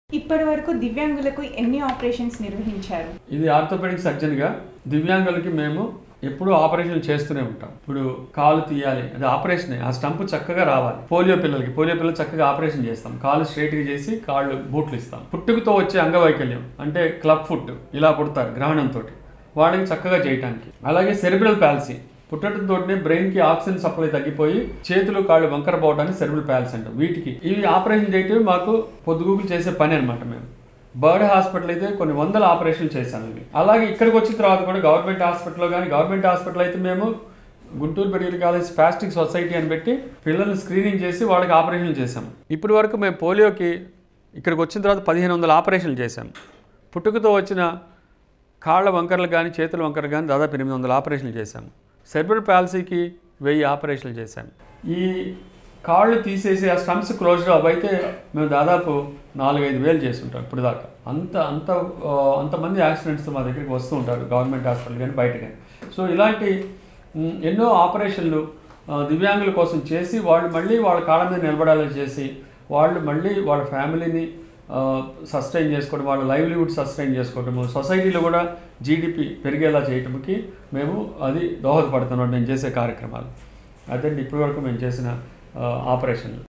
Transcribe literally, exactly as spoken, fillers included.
ఇప్పటి వరకు దివ్యాంగులకు ఎన్ని ఆపరేషన్స్ నిర్వహించారు? ఇది ఆర్థోపెడిక్ సర్జన్గా దివ్యాంగులకి మేము ఎప్పుడూ ఆపరేషన్లు చేస్తూనే ఉంటాం. ఇప్పుడు కాలు తీయాలి, అది ఆపరేషనే, ఆ స్టంప్ చక్కగా రావాలి. పోలియో పిల్లలకి పోలియో పిల్లలు చక్కగా ఆపరేషన్ చేస్తాం, కాలు స్ట్రైట్గా చేసి కాళ్ళు బూట్లు ఇస్తాం. పుట్టుకతో వచ్చే అంగవైకల్యం అంటే క్లబ్ ఫుట్, ఇలా పుడతారు గ్రహణంతో, వాళ్ళకి చక్కగా చేయటానికి. అలాగే సెరిబ్రల్ పాలసీ, పుట్టడంతోనే బ్రెయిన్కి ఆక్సిజన్ సప్లై తగ్గిపోయి చేతులు కాళ్ళు వంకర పోవడానికి సెరిబ్రల్ పాలసీ అంటాం. వీటికి ఇవి ఆపరేషన్ చేయటం మాకు పొద్దుగూకులు చేసే పని అనమాట. మేము బర్డ్ హాస్పిటల్ అయితే కొన్ని వందల ఆపరేషన్లు చేశాను ఇవి. అలాగే ఇక్కడికి వచ్చిన తర్వాత కూడా గవర్నమెంట్ హాస్పిటల్లో కానీ, గవర్నమెంట్ హాస్పిటల్ అయితే మేము Guntur medical college spastic society అని పెట్టి పిల్లల్ని స్క్రీనింగ్ చేసి వాళ్ళకి ఆపరేషన్లు చేశాము. ఇప్పటి వరకు మేము పోలియోకి ఇక్కడికి వచ్చిన తర్వాత పదిహేను వందల ఆపరేషన్లు చేశాము. పుట్టుకతో వచ్చిన కాళ్ళ వంకరలు కానీ చేతుల వంకరలు కానీ దాదాపు ఎనిమిది వందల ఆపరేషన్లు చేశాము. సెరిబ్రల్ పాలసీకి వెయ్యి ఆపరేషన్లు చేశాము. ఈ కాళ్ళు తీసేసి ఆ స్టంప్స్ క్లోజ్డ్ అప్ అయితే మేము దాదాపు నాలుగైదు వేలు చేస్తుంటాం ఇప్పుడు దాకా. అంత అంత అంతమంది యాక్సిడెంట్స్ మా దగ్గరికి వస్తూ ఉంటారు, గవర్నమెంట్ హాస్పిటల్ కానీ బయట కానీ. సో ఇలాంటి ఎన్నో ఆపరేషన్లు దివ్యాంగుల కోసం చేసి వాళ్ళు మళ్ళీ వాళ్ళ కాళ్ళ మీద నిలబడాలని చేసి వాళ్ళు మళ్ళీ వాళ్ళ ఫ్యామిలీని సస్టైన్ చేసుకోవడం, వాళ్ళ లైవ్లీవుడ్ సస్టైన్ చేసుకోవడము, సొసైటీలో కూడా జీడిపి పెరిగేలా చేయటంకి మేము అది దోహదపడుతున్నాం నేను చేసే కార్యక్రమాలు. అదండి ఇప్పటివరకు మేము చేసిన ఆపరేషన్లు.